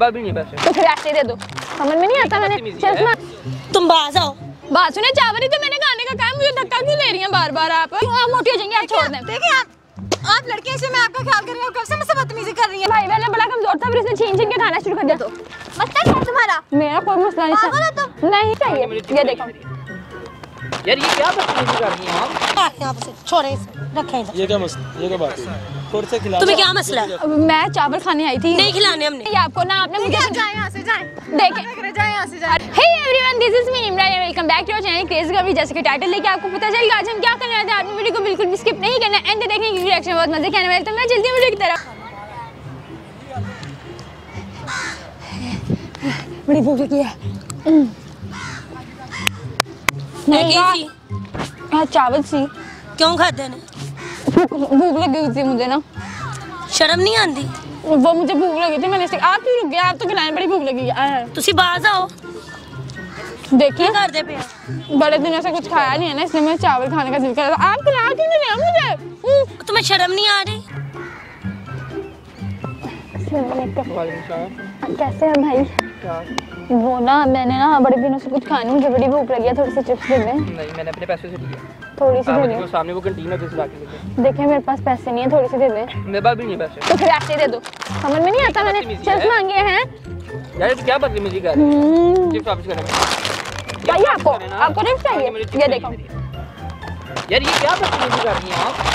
भी नहीं पैसे तो फिर ऐसे दे दो, समझ में नहीं आता। मैंने चल तुम बाज आओ। बात सुने, चावल ही तो मैंने खाने का कहा, मुझे धक्का क्यों ले रही हैं बार बार आप? मोटी हो जाएंगी, आप छोड़ दें। देखिए आप लड़के से मैं आपका ख्याल कर रही हूँ, कब से मुझसे बदतमीजी कर रही है। भाई वाला बड़ा कमजोर था, फिर इसने छीन छीन के खाना शुरू कर दिया। तो मसला क्या है तुम्हारा? मेरा कोई मसला नहीं, नहीं चाहिए। ये देखो यार, ये क्या बदतमीजी कर रही हैं आप? यहाँ से छोड़े इसे, रखें इधर। ये क्या मसला, ये क्या बात है? थोड़ा सा खिला। तुम्हें क्या मसला है? मैं चावल खाने आई थी। नहीं खिलाने हमने। ये आपको ना, आपने मुझे जाए यहाँ से, जाए देखें, जाए यहाँ से, जाए। Hey everyone, this is me Imran, welcome back to our channel crazy girl. जैसे कि टाइटल लेके आपको पता चल गया आज हम क्या करने वाले थे। आपने वीडियो को बिल्कुल भी स्किप नहीं करना, एंड देखने की रिएक्शन बहुत मजे के आने वाले। तो मैं जल्दी वीडियो की तरफ। बड़ी भूख लगी है। नहीं हाँ, चावल सी। क्यों खाते ने? भूख लगी हुई थी मुझे ना। शर्म नहीं आती? वो मुझे भूख लगी थी, मैंने आप क्यों रुक गए? आप तो खिलाने, बड़ी भूख लगी है। तुसी बाज आओ। देखिए कर दे पे, बड़े दिनों से कुछ खाया नहीं है ना, इसलिए मैं चावल खाने का दिल कर रहा था। आप खिला क्यों नहीं रहे मुझे? तुम्हें शर्म नहीं आ रही? कैसे है भाई? वो ना, मैंने ना बड़े दिनों से कुछ खाया नहीं, मुझे बड़ी भूख लगी है। थोड़ी सी चिप्स दे दें। नहीं, मैंने अपने पैसे से लिया। थोड़ी सी दे दें। सामने वो कैंटीन है, तो ला के दे। देखिए मेरे पास पैसे नहीं है, थोड़ी सी दे दें। मेरे पास भी नहीं पैसे। तो फिर ऐसे दे दो, समझ में नहीं आता। मैंने चिप्स मांगे हैं। यार क्या बदतमीजी कर रही है? चिप्स वापस करेंगे। चाहिए आपको चिप्स चाहिए? ये देखो यार, ये क्या बदतमीजी कर रही हैं आप?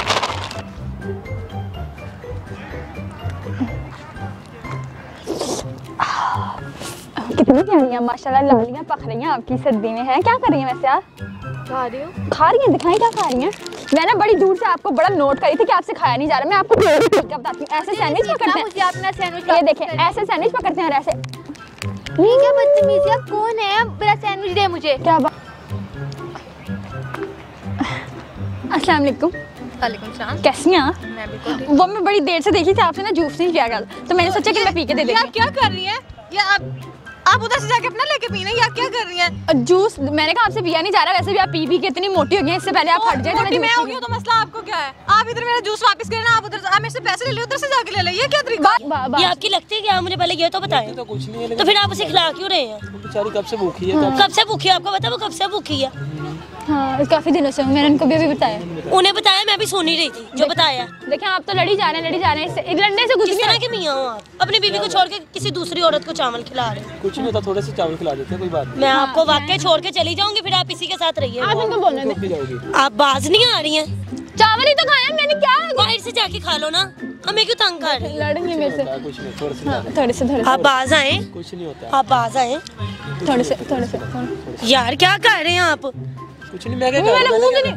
कितनी प्यारी है माशाल्लाह, लालियां पक रही हैं आपकी सर्दी में। है क्या कर रही हैं वैसे आप? खा रही हूँ। खा रही हैं? दिखाएं क्या खा रही हैं। मैं ना बड़ी दूर से आपको बड़ा नोट करी थी कि आपसे खाया नहीं जा रहा। मैं आपको बताती हूँ, ऐसे सैंडविच पकड़ते हैं। ये देखें, ऐसे सैंडविच पकड़ते हैं और ऐसे। ये क्या बदतमीजी है? कौन है? मेरा सैंडविच दे मुझे। क्या बात? अस्सलाम वालेकुम। वालेकुम सलाम। कैसी हैं आप? मैं बिल्कुल ठीक। वो मैं बड़ी देर से देखी थी, आपसे ना जूस नहीं किया कल, तो मैंने सोचा कि मैं पी के दे देती हूँ। क्या कर रही हैं? या आप उधर से जाके अपना लेके पीना, या क्या कर रही हैं? जूस मैंने कहा आपसे पिया नहीं जा रहा। वैसे भी आप पी के इतनी मोटी हो गई हैं, इससे पहले आप हट जाए। मोटी मैं हो गई हूं तो मसला आपको क्या है? आप इधर मेरा जूस वापस करें ना, आप उधर आप मेरे से पैसे ले लो, उधर से जाके ले लो। ये क्या तरीका? ये आपकी लगती है कि आप मुझे पहले ये तो बताएं। तो कुछ नहीं है, तो फिर आप उसे खिला क्यों रहे हैं? बेचारी कब से भूखी है। कब से भूखी है? आपको पता है वो कब से भूखी है? हाँ, काफी दिनों से मैंने उनको भी अभी बताया। उन्हें बताया, मैं भी सुन ही रही थी जो बताया। देखिए आप तो लड़ी जा रहे हैं, लड़ने से कुछ किस नहीं। तरह के मियाँ हो आप? अपनी बीवी को छोड़ के किसी दूसरी औरत को चावल खिला रहे हैं। कुछ नहीं होता, थोड़े से चावल खिला देते हैं, कोई बात मैं आपको वाकई छोड़ के चली जाऊंगी, फिर आप इसी के साथ रहिए। आप इनको बोलने दें। नहीं। आप बाज नहीं आ रही हैं? चावल ही तो खाया मैंने, क्या बाहर से जाके खा लो ना, हमें क्यों तंग कर रही हैं? लड़ेंगे मेरे से। कुछ नहीं, थोड़े से हाँ, थोड़े से आप बाज आए। कुछ नहीं होता। आप बाज आए। थोड़े से। यार क्या कर रहे हैं आप? कुछ नहीं, मैं क्या मैंने मुंह भी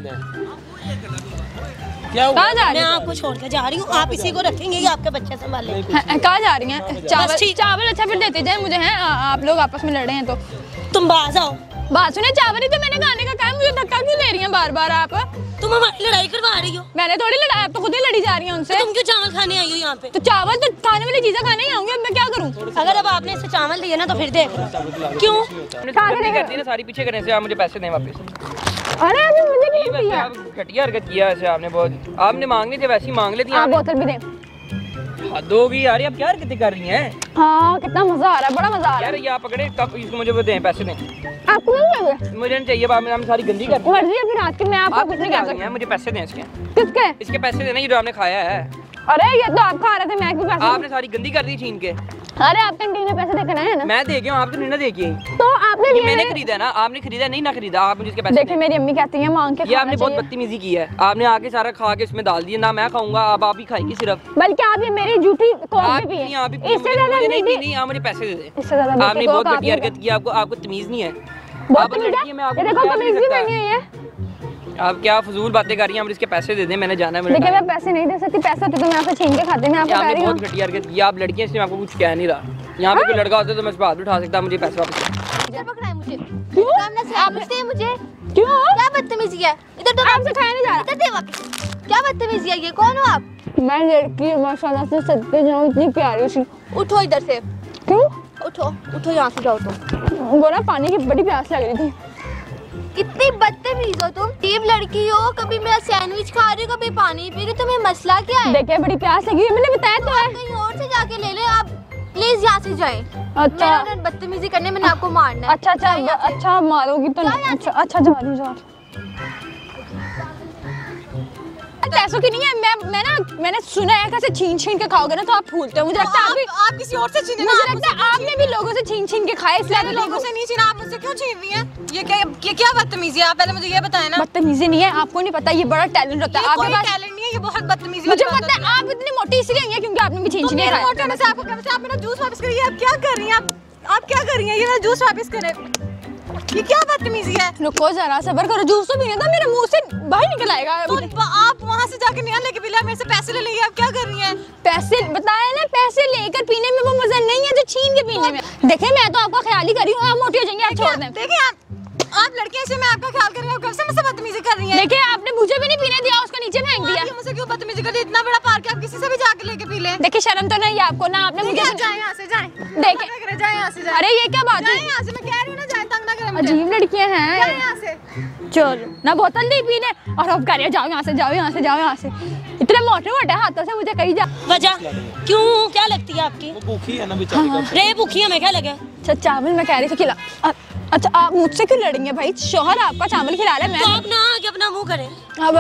क्या हुआ? कहाँ जा रही मैं हैं? आपको छोड़ के जा रही हूँ, आप इसी को रखेंगे या आपके बच्चे संभालेंगे? कहाँ जा रही हैं? चावल अच्छा फिर देते जाए मुझे। हैं आप लोग आपस में लड़े हैं तो तुम बाज आओ। बात सुने, चावल ही तो मैंने खाने का कहा, मुझे धक्का क्यों ले रही हैं बार बार आप? तुम हमारी लड़ाई करवा रही हो। मैंने थोड़ी लड़ाई, आप तो खुद ही लड़ी जा रही हैं उनसे। तुम क्यों चावल खाने आई हो यहाँ पे? तो चावल तो खाने वाली चीजें खाने ही आऊंगी, अब मैं क्या करूँ? अगर अब आपने इसे चावल दिए ना तो फिर देख लो। क्यों? गलती करती है ना सारी, पीछे करने से। आप मुझे पैसे दें वापस। अरे अभी मुझे क्यों वैसे दिया? आप घटिया हरकत किया ऐसे आपने, बहुत आपने मांगने थे वैसे ही मांग लेती आप बोतल भी दें। हद होगी यार, आप क्या हरकतें कर रही हैं? हाँ, कितना मजा आ रहा है, बड़ा मजा आ रहा यार है। ये आप पकड़े, कब इसको मुझे वो दें, पैसे दें। आपको नहीं लगे? मुझे नहीं चाहिए, बाप ने सारी गंदी कर दी। मर्जी है फिर आपकी, मैं आपको कुछ नहीं कह सकती। मुझे पैसे दें इसके। किसके? इसके पैसे देना, ये जो आपने खाया है। अरे ये तो आप खा रहे थे, मैं क्यों पैसे? आपने सारी गंदी कर दी छीन के। अरे आप कैंटीन में पैसे देकर आए हैं ना? मैं दे गया हूं, आप तो नहीं ना दे गए। तो आपने ये भी मैंने खरीदा ना, आपने खरीदा नहीं ना खरीदा, आप मुझे इसके पैसे देखिए मेरी अम्मी कहती हैं मांग के ये खाना आपने बहुत चाहिए। बदतमीजी की है। आपने आके सारा खा के इसमें डाल दिया ना, मैं खाऊंगा, आप ही खाएंगी सिर्फ। बल्कि आप ये मेरी झूठी कोक आप भी पिए। नहीं, आप ही इससे ज्यादा मुझे नहीं मीठी- पीनी, आप मुझे पैसे दे दे। इससे ज्यादा आपने बहुत घटिया हरकत की, आपको तमीज नहीं है। बहुत लड़की मैं आपको देखो तमीज भी नहीं है ये। आप क्या फजूल बातें कर रही हैं? आप इसके पैसे दे दें, मैंने जाना है। देखिए मैं पैसे नहीं दे सकती, पैसे होते तो मैं आपसे छीन के खाती। मैं आपको कह आपने रही हूँ बहुत घटिया हरकत की। आप लड़की हैं इसलिए आपको कुछ कह नहीं रहा। यहाँ पे कोई लड़का होता तो मैं इस पर हाथ उठा सकता, मुझे पैसे वापस इधर पकड़ाए मुझे। क्यों? सामने से आप पूछते हैं मुझे क्यों? क्या बदतमीजी है? इधर तो आपसे खाया नहीं जा रहा। इधर दे वापस। क्या बदतमीजी है ये? कौन हो आप? मैं लड़की माशाल्लाह से सच्चे जाऊँ, इतनी प्यारी सी। उठो इधर से। क्यों? उठो यहाँ से जाओ तुम। वो ना पानी की बड़ी प्यास लग रही थी। कितनी बदतमीज हो तुम। टीम लड़की हो, कभी मेरा सैंडविच खा रही हो, कभी पानी पी रही हो, तुम्हें मसला क्या है? देखिए बड़ी प्यास लगी है, मैंने बताया तो है। कहीं और से जाके ले ले आप। प्लीज यहाँ से जाएं। अच्छा बदतमीजी करने मैंने आपको मारना है। अच्छा अच्छा अच्छा आप मारोगी तो नहीं। अच्छा अच्छा जा रही जा पैसों की नहीं है। मैंने सुना है कैसे छीन छीन के खाओगे ना तो आप फूलते हो। मुझे लगता है आप किसी और से छीने ना। मुझे लगता है आपने भी लोगों से छीन छीन के खाए इसलिए मैंने लोगों से नहीं छीना। आप मुझसे क्यों छीन रही हैं? ये क्या बदतमीजी है? आप पहले मुझे ये बताएं ना। बदतमीजी नहीं है, आपको नहीं पता ये बड़ा टैलेंट होता है आपके पास। टैलेंट नहीं है, ये बहुत बदतमीजी। मुझे पता है आप इतनी मोटी इसलिए हैं क्योंकि आपने भी छीन छीन के खाया। मोटे होने से आपको क्या पता? आप मेरा जूस वापस करिए। आप क्या कर रही हैं? आप क्या कर रही हैं? ये मेरा जूस वापस करें। ये क्या बदतमीजी है? रुको जरा सब्र करो। जूस तो पीने था, मेरे मुंह से बाहर निकल आएगा। तो आप वहाँ से जाके नया लेके पी लिया, मेरे से पैसे ले लिए। आप क्या कर रही हैं? पैसे बताया ना, पैसे लेकर पीने में वो मजा नहीं है जो छीन के पीने में। देखिए मैं तो आपका ख्याल ही कर रही हूँ, आप मोटी हो जाएंगे, आप छोड़ दें। देखिए आप लड़कियां से मैं आपका ख्याल कर रही हूँ, कब से मुझसे बदतमीजी कर रही हैं? देखिए आपने मुझे भी नहीं पीने दिया, उसको नीचे फेंक दिया। आप मुझसे क्यों बदतमीजी कर रही? इतना बड़ा पार्क है, आप किसी से भी जाके लेके पी लें। देखिए शर्म तो नहीं है आपको ना, आपने मुझे जाए यहाँ से जाए। देखिए जाए यहाँ से जाए। अरे ये क्या बात है? यहाँ से मैं कह रही हूँ ना, जाए, तंग ना करें मुझे। अजीब लड़कियां हैं यहाँ से। चलो ना, बोतल नहीं पीने और अब कह रहे हैं जाओ यहाँ से, जाओ यहाँ से, जाओ यहाँ से। इतने मोटे मोटे हाथों से मुझे कहीं जा। वजह क्यों, क्या लगती है आपकी? वो भूखी है ना बेचारी। रे भूखी है, मैं क्या लगे? अच्छा चावल मैं कह रही थी खिला। अच्छा आप मुझसे क्यों लड़ेंगे भाई? शोहर आपका चावल खिला रहा है, मैं तो आप ना आगे अपना मुंह करें। अब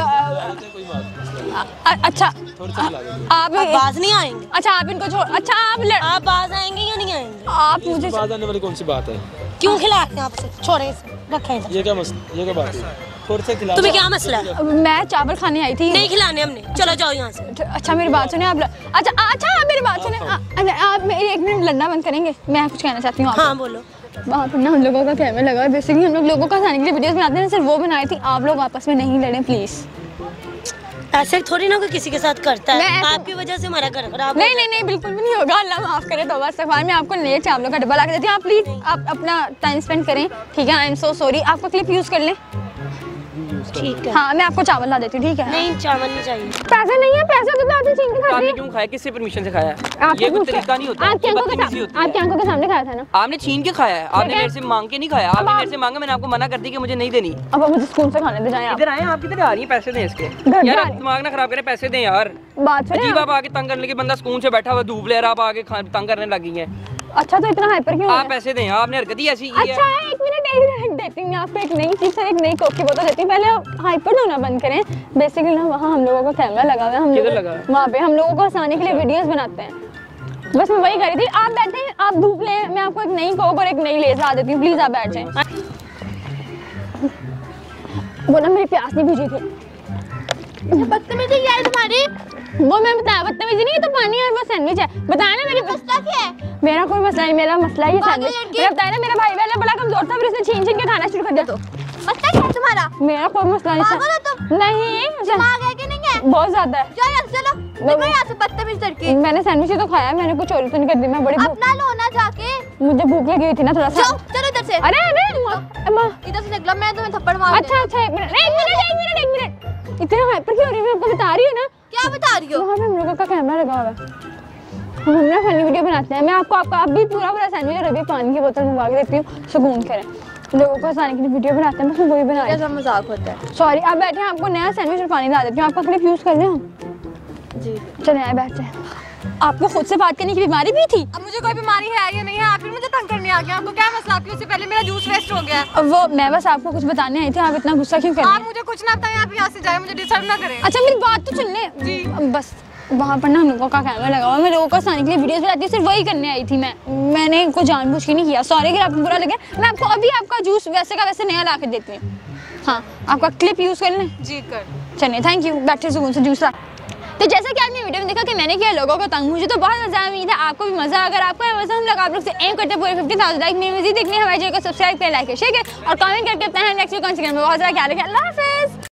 अच्छा आप बाज नहीं आएंगे। अच्छा आप इनको छोड़। अच्छा आप बाज आएंगे या नहीं आएंगे? आप मुझे बात आने वाली कौन सी बात है? क्यों खिलाते हैं आपसे? छोड़े इसे, रखें इधर। ये क्या मसला, ये क्या बात है? थोड़े से खिला। तुम्हें क्या मसला है? मैं चावल खाने आई थी। नहीं खिलाने हमने, चलो जाओ यहाँ से। अच्छा मेरी बात सुने आप। अच्छा अच्छा आप मेरी बात सुने। आप मेरी एक मिनट लड़ना बंद करेंगे, मैं कुछ कहना चाहती हूँ। हाँ बोलो। वहाँ पर ना हम लोगों का कैमरा लगा है, बेसिकली हम लोगों का हंसाने के लिए वीडियोस बनाते हैं, सिर्फ वो बनाई थी। आप लोग आपस में नहीं लड़ें प्लीज। ऐसे थोड़ी ना कोई किसी के साथ करता है। मैं आपकी वजह से हमारा घर खराब। नहीं नहीं नहीं बिल्कुल भी नहीं होगा, अल्लाह माफ करे। तो बस अखबार में आपको नए चावलों का डब्बा ला के देती हूँ, आप प्लीज आप अपना टाइम स्पेंड करें, ठीक है? I am so sorry. आपका क्लिप यूज कर लें, ठीक है? हाँ मैं आपको चावल ला देती हूँ, ठीक है? नहीं चावल नहीं चाहिए। पैसे नहीं है, पैसे तो आपने छीन के खा आपने लिए। क्यों खाया? किससे परमिशन से खाया है? आपको ये कोई पूछा- तरीका नहीं होता, आपकी ये आंखों के बदतमीजी सामने- होती है। आपकी आंखों के सामने खाया था ना। आपने छीन के खाया है, आपने देखा? मेरे से मांग के नहीं खाया। आपने मेरे से मांगा, मैंने आपको मना कर दी कि मुझे नहीं देनी। अब आप मुझे स्कूल से खाने दे जाएं। आप इधर आए, आप किधर आ रही हैं? पैसे दें इसके। घर यार जा आप रही- दिमाग ना खराब करें, पैसे दें यार। बात सुने अजीब आप। आप आके तंग करने के, बंदा स्कूल से बैठा हुआ धूप ले रहा, आप आके तंग करने लगी हैं। अच्छा तो इतना हाइपर क्यों हो आप गए? पैसे दें, आपने हरकत ही ऐसी की अच्छा है। एक मिनट देती हूँ मैं आपको एक नई चीज, एक नई कोक की बोतल देती हूँ। पहले हाइपर होना बंद करें। बेसिकली ना वहाँ हम लोगों का कैमरा लगा हुआ है, हम किधर लोग लगा है? वहाँ पे हम लोगों को हंसाने के लिए वीडियोस बनाते हैं। बस मैं वही कर रही थी। आप बैठे, आप धूप ले, मैं आपको एक नई कोक और एक नई लेस ला देती हूँ, प्लीज आप बैठ जाएं। वो ना मेरी प्यास नहीं बुझी थी। बदतमीजी क्या है तुम्हारी? वो मैं बताया बदतमीजी नहीं, ये तो पानी और वो सैंडविच है। बताया ना मेरी मसला क्या है? मेरा कोई मसला नहीं, मेरा मसला ये सैंडविच। लड़की- मैंने बताया ना मेरा भाई वाला बड़ा कमजोर था, फिर उसने छीन छीन के खाना शुरू कर दिया। तो मसला क्या है तुम्हारा? मेरा कोई मसला नहीं पागल हो तुम? नहीं दिमाग है कि नहीं है? बहुत ज्यादा है। जाओ यहाँ से, चलो निकलो यहाँ से बदतमीज लड़की। मैंने सैंडविच ही तो खाया, मैंने कुछ चोरी तो नहीं कर दी। मैं बड़ी अपना लो ना जाके। मुझे भूख लगी हुई थी ना थोड़ा सा। जाओ चलो इधर से। अरे अरे माँ, इधर से निकलो, मैं तुम्हें थप्पड़ मार अच्छा अच्छा एक मिनट। इतने हाइपर क्यों हो रही है? मैं आपको बता रही हूँ ना, क्या बता रही हो? वहाँ पे हम लोगों का कैमरा लगा हुआ है, हम अपना फनी वीडियो बनाते हैं। मैं आपको आप भी पूरा सैंडविच और अभी पानी की बोतल मंगवा के देती हूँ, सुकून करें। लोगों को हंसाने के लिए वीडियो बनाते हैं, बस वही बना रही कैसा मजाक होता है? सॉरी आप बैठे हैं, आपको नया सैंडविच और पानी ला देती हूँ। आपका क्लिप यूज कर लें हम? जी चले आए बैठ जाए। आपको खुद से बात करने की बीमारी भी थी? अब मुझे कोई बीमारी है या नहीं है? आप फिर मुझे तंग करने आ गए। आपको क्या मसला? आपकी उससे पहले मेरा जूस वेस्ट हो गया। अब वो मैं बस आपको कुछ बताने आई थी, आप इतना गुस्सा क्यों कर रही आप हैं? मुझे कुछ ना बताएं, आप यहाँ से जाए, मुझे डिस्टर्ब ना करें। अच्छा मेरी बात तो सुन ले। जी। बस वहाँ पर ना हम लोगों का कैमरा लगा हुआ है, मैं लोगों को हंसाने के लिए वीडियोस बनाती हूँ, सिर्फ वही करने आई थी मैंने को जानबूझ के नहीं किया। सॉरी अगर आपको बुरा लगे, मैं आपको अभी आपका जूस वैसे का वैसे नया ला के देती हूँ। हाँ आपका क्लिप यूज कर लें? जी कर। चलिए थैंक यू, बैठे सुकून से जूस ला। तो जैसा कि आपने वीडियो में देखा कि मैंने किया लोगों को तंग, मुझे तो बहुत मजा आया, उम्मीद है आपको भी मजा। अगर आपको ये मजा हम लोग आप लोग से एम करते पूरे 50,000 लाइक मेरी मजीद देखने हमारे चैनल को सब्सक्राइब करें, लाइक शेयर करें और कमेंट करके अपना नेक्स्ट वीडियो कौन सी करना है बहुत ज़्यादा ख्याल रखें। अल्लाह हाफिज़।